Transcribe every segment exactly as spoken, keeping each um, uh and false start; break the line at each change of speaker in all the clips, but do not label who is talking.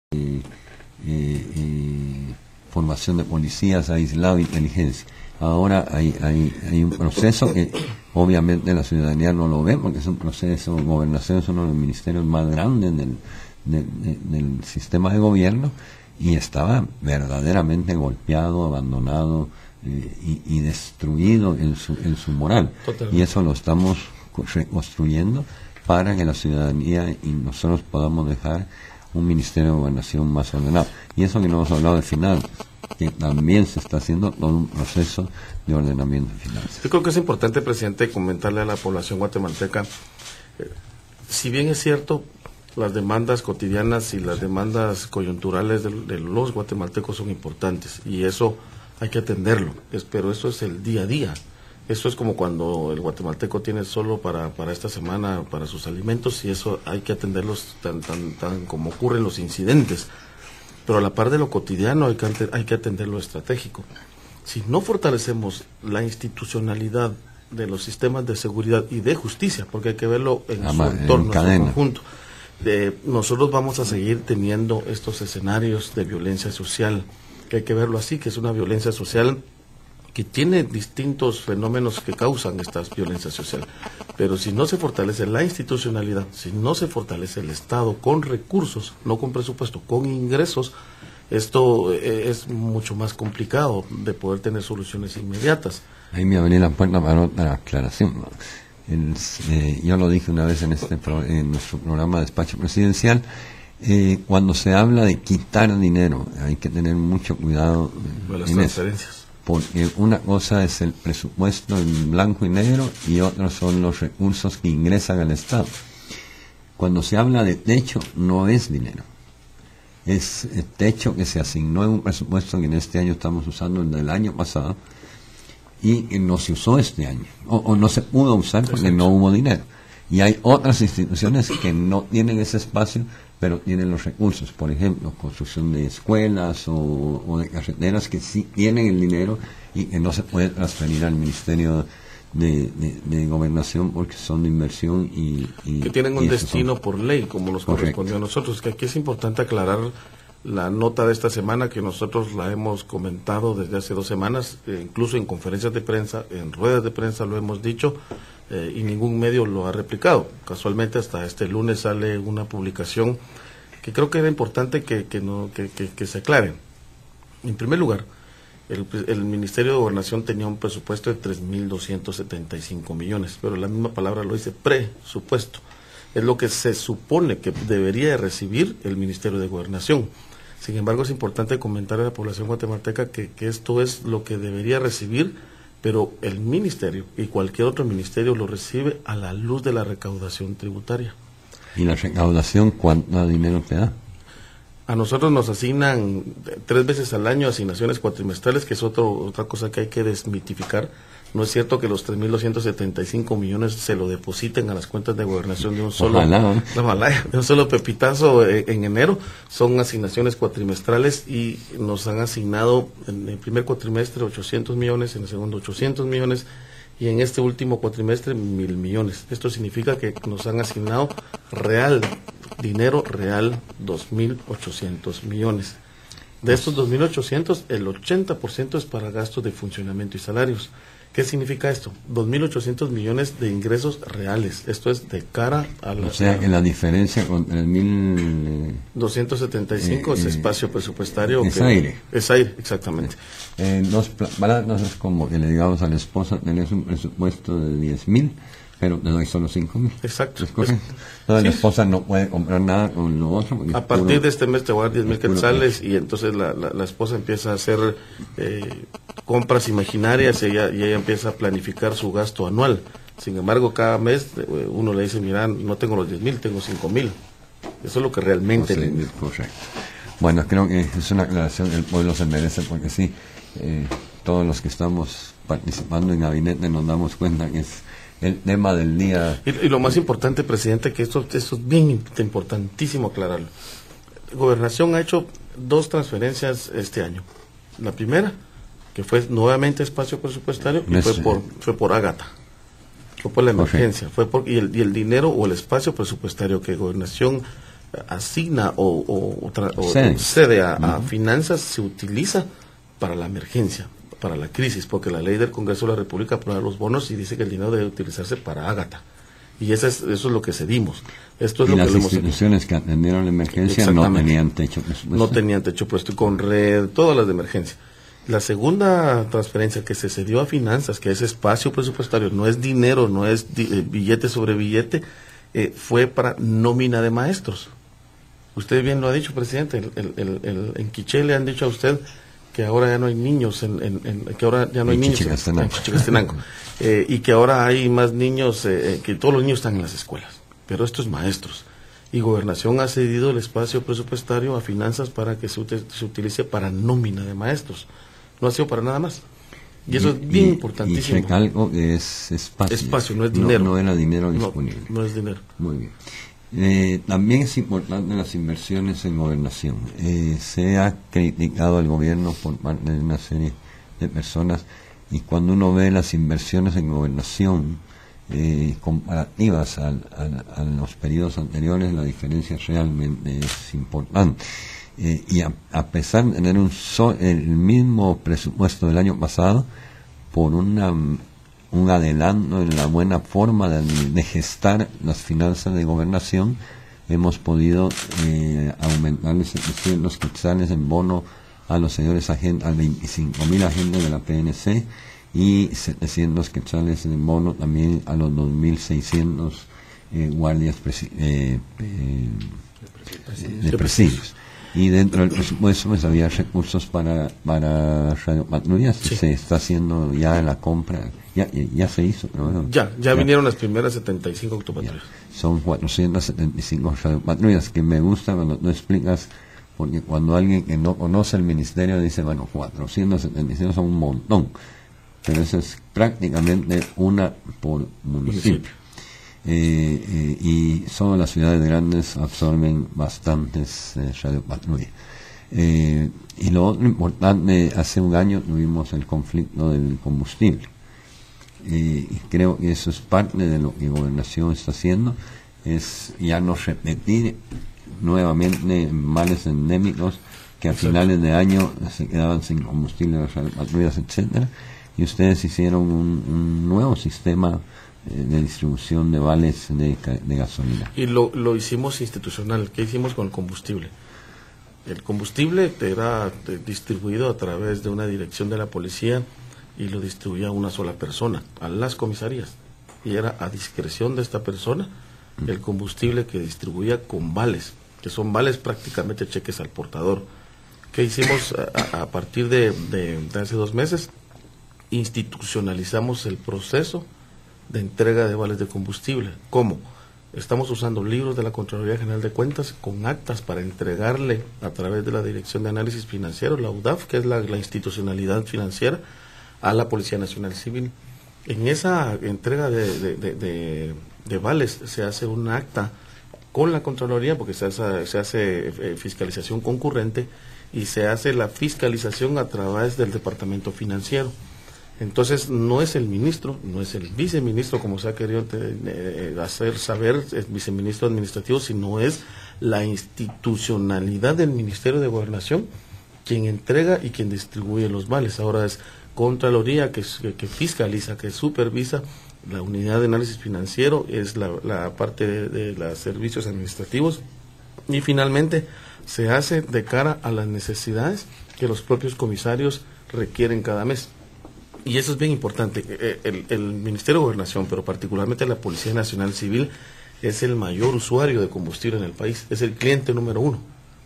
eh, eh, formación de policías, aislado, inteligencia. Ahora hay, hay, hay un proceso que obviamente la ciudadanía no lo ve porque es un proceso, gobernación es uno de los ministerios más grandes del, del, del sistema de gobierno, y estaba verdaderamente golpeado, abandonado eh, y, y destruido en su, en su moral. Totalmente. Y eso lo estamos reconstruyendo para que la ciudadanía y nosotros podamos dejar un ministerio de gobernación más ordenado. Y eso que no hemos hablado de finanzas, que también se está haciendo todo un proceso de ordenamiento de finanzas.
Yo creo que es importante, presidente, comentarle a la población guatemalteca, eh, si bien es cierto, las demandas cotidianas y las demandas coyunturales de, de los guatemaltecos son importantes, y eso hay que atenderlo, es, pero eso es el día a día. Eso es como cuando el guatemalteco tiene solo para, para esta semana, para sus alimentos, y eso hay que atenderlos tan, tan, tan como ocurren los incidentes. Pero a la par de lo cotidiano hay que, hay que atender lo estratégico. Si no fortalecemos la institucionalidad de los sistemas de seguridad y de justicia, porque hay que verlo en Ama, su entorno, en, en su conjunto, de, nosotros vamos a seguir teniendo estos escenarios de violencia social, que hay que verlo así, que es una violencia social que tiene distintos fenómenos que causan esta violencia social. Pero si no se fortalece la institucionalidad, si no se fortalece el Estado con recursos, no con presupuesto, con ingresos, esto eh, es mucho más complicado de poder tener soluciones inmediatas.
Ahí me abrí la puerta para otra aclaración. El, eh, yo lo dije una vez en, este pro, en nuestro programa de Despacho Presidencial, eh, cuando se habla de quitar dinero, hay que tener mucho cuidado
de las transferencias.
Porque una cosa es el presupuesto en blanco y negro y otros son los recursos que ingresan al Estado. Cuando se habla de techo, no es dinero. Es el techo que se asignó en un presupuesto que en este año estamos usando, el del año pasado, y que no se usó este año. O, o no se pudo usar porque no hubo dinero. Y hay otras instituciones que no tienen ese espacio, pero tienen los recursos, por ejemplo, construcción de escuelas o, o de carreteras que sí tienen el dinero y que no se puede transferir al Ministerio de, de, de Gobernación porque son de inversión y... y
que tienen un
y
destino
son...
por ley, como nos
Correcto.
Correspondió a nosotros, que aquí es importante aclarar la nota de esta semana, que nosotros la hemos comentado desde hace dos semanas, eh, incluso en conferencias de prensa, en ruedas de prensa lo hemos dicho, eh, y ningún medio lo ha replicado. Casualmente hasta este lunes sale una publicación que creo que era importante que, que, no, que, que, que se aclare. En primer lugar, el, el Ministerio de Gobernación tenía un presupuesto de tres mil doscientos setenta y cinco millones, pero la misma palabra lo dice, presupuesto. Es lo que se supone que debería de recibir el Ministerio de Gobernación. Sin embargo, es importante comentar a la población guatemalteca que, que esto es lo que debería recibir, pero el Ministerio y cualquier otro ministerio lo recibe a la luz de la recaudación tributaria.
¿Y la recaudación cuánto dinero te da?
A nosotros nos asignan tres veces al año asignaciones cuatrimestrales, que es otro, otra cosa que hay que desmitificar. No es cierto que los tres mil doscientos setenta y cinco millones se lo depositen a las cuentas de gobernación de un solo,
ojalá, ¿eh?
ojalá, de un solo pepitazo en, en enero. Son asignaciones cuatrimestrales y nos han asignado en el primer cuatrimestre ochocientos millones, en el segundo ochocientos millones y en este último cuatrimestre mil millones. Esto significa que nos han asignado real, dinero real, dos mil ochocientos millones. De estos dos mil ochocientos, el ochenta por ciento es para gastos de funcionamiento y salarios. ¿Qué significa esto? dos mil ochocientos millones de ingresos reales. Esto es de cara a la...
O sea, que la diferencia con el mil
doscientos setenta y cinco eh, es espacio presupuestario.
Es
que,
aire.
Es aire, exactamente.
Eh, dos palabras es como que le digamos a la esposa, tenés un presupuesto de diez mil, pero te doy solo cinco mil.
Exacto.
¿Es correcto? Entonces sí. La esposa no puede comprar nada con lo otro.
A partir puro, de este mes te voy a dar diez mil quetzales y entonces la, la, la esposa empieza a hacer eh, compras imaginarias y ella, y ella empieza a planificar su gasto anual. Sin embargo, cada mes eh, uno le dice, mira, no tengo los diez mil, tengo cinco mil. Eso es lo que realmente...
No sé, es correcto. Bueno, creo que es una aclaración que el pueblo se merece porque sí, eh, todos los que estamos participando en gabinete nos damos cuenta que es el tema del día.
Y, y lo más importante, presidente, que esto, esto es bien importantísimo aclararlo. Gobernación ha hecho dos transferencias este año. La primera, que fue nuevamente espacio presupuestario, y fue por, fue por Ágata. Fue por la emergencia. Fue por, y, el, y el dinero o el espacio presupuestario que Gobernación asigna o, o, tra, o
cede,
cede a, a
uh-huh.
finanzas se utiliza para la emergencia, para la crisis, porque la ley del Congreso de la República aprueba los bonos y dice que el dinero debe utilizarse para Ágata. Y eso es, eso es lo que cedimos. Esto es
y
lo
las
que
instituciones que atendieron la emergencia no tenían techo presupuestario.
No tenían techo puesto, con red, todas las de emergencia. La segunda transferencia que se cedió a finanzas, que es espacio presupuestario, no es dinero, no es di, eh, billete sobre billete, eh, fue para nómina de maestros. Usted bien lo ha dicho, presidente, el, el, el, el, en Quiché le han dicho a usted que ahora ya no hay niños, en, en, en, que ahora ya no hay
en
niños
Chichicastenango.
en Chichicastenango, eh, y que ahora hay más niños, eh, que todos los niños están en las escuelas, pero estos maestros. Y Gobernación ha cedido el espacio presupuestario a finanzas para que se, ut- se utilice para nómina de maestros. No ha sido para nada más. Y eso y, es bien
y,
importantísimo.
Y recalco que es espacio.
Espacio, no es dinero.
No, no era dinero disponible.
No, no es dinero.
Muy bien. Eh, también es importante las inversiones en gobernación. Eh, se ha criticado al gobierno por parte de una serie de personas, y cuando uno ve las inversiones en gobernación eh, comparativas al, al, a los periodos anteriores, la diferencia realmente es importante. Eh, y a, a pesar de tener un so, el mismo presupuesto del año pasado, por una un adelanto en la buena forma de, de gestar las finanzas de gobernación, hemos podido eh, aumentarles setecientos quetzales en bono a los señores agentes, a veinticinco mil agentes de la P N C, y setecientos quetzales en bono también a los dos mil seiscientos eh, guardias presi eh, eh, de presidios. Y dentro del presupuesto pues había recursos para para radiopatrullas. Sí. Se está haciendo ya la compra, ya ya, ya se hizo, pero bueno,
ya, ya ya vinieron las primeras setenta y cinco autopatrullas.
Son cuatrocientas setenta y cinco radiopatrullas, que me gusta cuando tú explicas, porque cuando alguien que no conoce el ministerio dice, bueno, cuatrocientas setenta y cinco son un montón, pero eso es prácticamente una por municipio. municipio. Eh, eh, y solo las ciudades grandes absorben bastantes eh, radiopatrullas. Eh, y lo otro importante, hace un año tuvimos el conflicto del combustible. Eh, y creo que eso es parte de lo que Gobernación está haciendo, es ya no repetir nuevamente males endémicos que a Exacto. finales de año se quedaban sin combustible, las radiopatrullas, etcétera. Y ustedes hicieron un, un nuevo sistema de distribución de vales de, de gasolina.
Y lo, lo hicimos institucional. ¿Qué hicimos con el combustible? El combustible era distribuido a través de una dirección de la policía y lo distribuía una sola persona, a las comisarías. Y era a discreción de esta persona el combustible que distribuía con vales, que son vales prácticamente cheques al portador. ¿Qué hicimos a, a partir de, de, de hace dos meses? Institucionalizamos el proceso de entrega de vales de combustible. ¿Cómo? Estamos usando libros de la Contraloría General de Cuentas con actas para entregarle a través de la Dirección de Análisis Financiero, la U D A F, que es la, la institucionalidad financiera, a la Policía Nacional Civil. En esa entrega de, de, de, de, de vales se hace un acta con la Contraloría, porque se hace, se hace eh, fiscalización concurrente, y se hace la fiscalización a través del Departamento Financiero. Entonces no es el ministro, no es el viceministro, como se ha querido eh, hacer saber, es viceministro administrativo, sino es la institucionalidad del Ministerio de Gobernación quien entrega y quien distribuye los vales. Ahora es Contraloría que, que, que fiscaliza, que supervisa, la unidad de análisis financiero es la, la parte de, de los servicios administrativos, y finalmente se hace de cara a las necesidades que los propios comisarios requieren cada mes. Y eso es bien importante. El, el Ministerio de Gobernación, pero particularmente la Policía Nacional Civil, es el mayor usuario de combustible en el país, es el cliente número uno.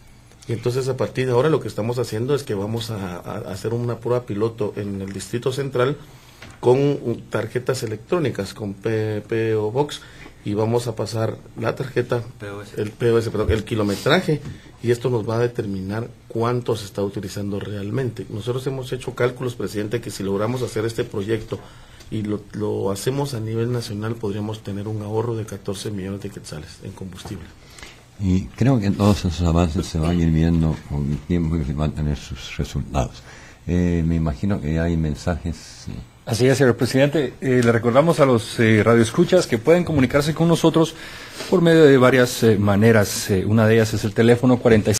Y entonces a partir de ahora lo que estamos haciendo es que vamos a, a hacer una prueba piloto en el Distrito Central con tarjetas electrónicas, con P O Box, y vamos a pasar la tarjeta, P O S. el P O S, perdón, el kilometraje, y esto nos va a determinar cuánto se está utilizando realmente. Nosotros hemos hecho cálculos, presidente, que si logramos hacer este proyecto y lo, lo hacemos a nivel nacional, podríamos tener un ahorro de catorce millones de quetzales en combustible.
Y creo que todos esos avances se van a ir viendo con el tiempo y van a tener sus resultados. Eh, me imagino que hay mensajes...
Así es, señor presidente. Eh, le recordamos a los eh, radioescuchas que pueden comunicarse con nosotros por medio de varias eh, maneras. Eh, una de ellas es el teléfono cuarenta y